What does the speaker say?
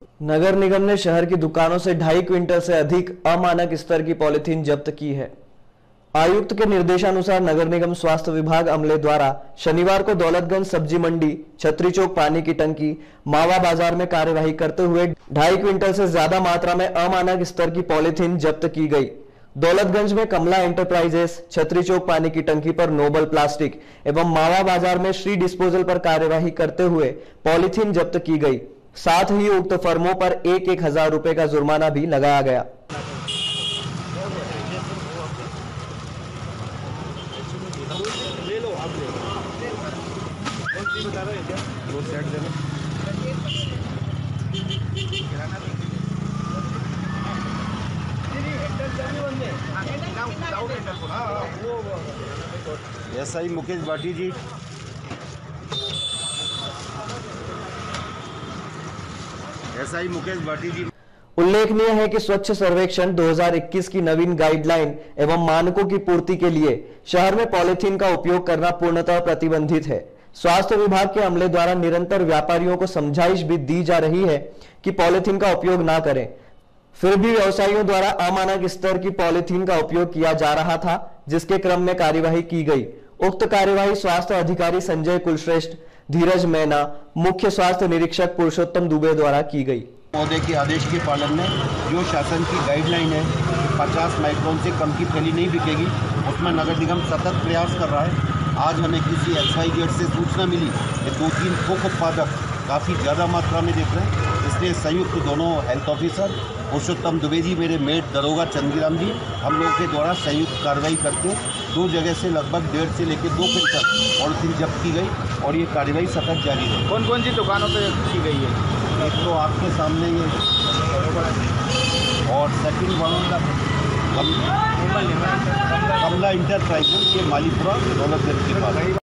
नगर निगम ने शहर की दुकानों से 2.5 क्विंटल से अधिक अमानक स्तर की पॉलीथीन जब्त की है। आयुक्त के निर्देशानुसार नगर निगम स्वास्थ्य विभाग अमले द्वारा शनिवार को दौलतगंज सब्जी मंडी, छतरी चौक पानी की टंकी, मावा बाजार में कार्यवाही करते हुए 2.5 क्विंटल से ज्यादा मात्रा में अमानक स्तर की पॉलीथीन जब्त की गई। दौलतगंज में कमला एंटरप्राइजेस, छतरी चौक पानी की टंकी पर नोबल प्लास्टिक एवं मावा बाजार में श्री डिस्पोजल पर कार्यवाही करते हुए पॉलीथीन जब्त की गई। साथ ही उक्त फर्मों पर 1,000 रुपए का जुर्माना भी लगाया गया। एसआई मुकेश भाटी जी। एसआई मुकेश भाटी जी। उल्लेखनीय है कि स्वच्छ सर्वेक्षण 2021 की नवीन गाइडलाइन एवं मानकों की पूर्ति के लिए शहर में पॉलीथीन का उपयोग करना पूर्णतः प्रतिबंधित है। स्वास्थ्य विभाग के अमले द्वारा निरंतर व्यापारियों को समझाइश भी दी जा रही है कि पॉलीथीन का उपयोग ना करें। फिर भी व्यवसायियों द्वारा अमानक स्तर की पॉलीथीन का उपयोग किया जा रहा था, जिसके क्रम में कार्यवाही की गई। उक्त कार्यवाही स्वास्थ्य अधिकारी संजय कुलश्रेष्ठ, धीरज मैना, मुख्य स्वास्थ्य निरीक्षक पुरुषोत्तम दुबे द्वारा की गई। महोदय के आदेश के पालन में जो शासन की गाइडलाइन है 50 माइक्रोन से कम की थैली नहीं बिकेगी, उसमें नगर निगम सतत प्रयास कर रहा है। आज हमें किसी XYZ से सूचना मिली कि 2-3 थोक उत्पादक काफ़ी ज़्यादा मात्रा में देख रहे हैं, इसलिए संयुक्त दोनों हेल्थ ऑफिसर पुरुषोत्तम दुबे जी, मेरे मेट दरोगा चंदीराम जी, हम लोगों के द्वारा संयुक्त कार्रवाई करके 2 जगह से लगभग 1.5 से लेकर 2 क्विंटल पॉलीथीन जब्त की गई और ये कार्रवाई सतत जारी है। कौन कौन सी दुकानों पर की गई है? एक तो आपके सामने ये और सेकंड कमला इंटरप्राइजेस, ये मालीपुरा दौलतगंज के पास।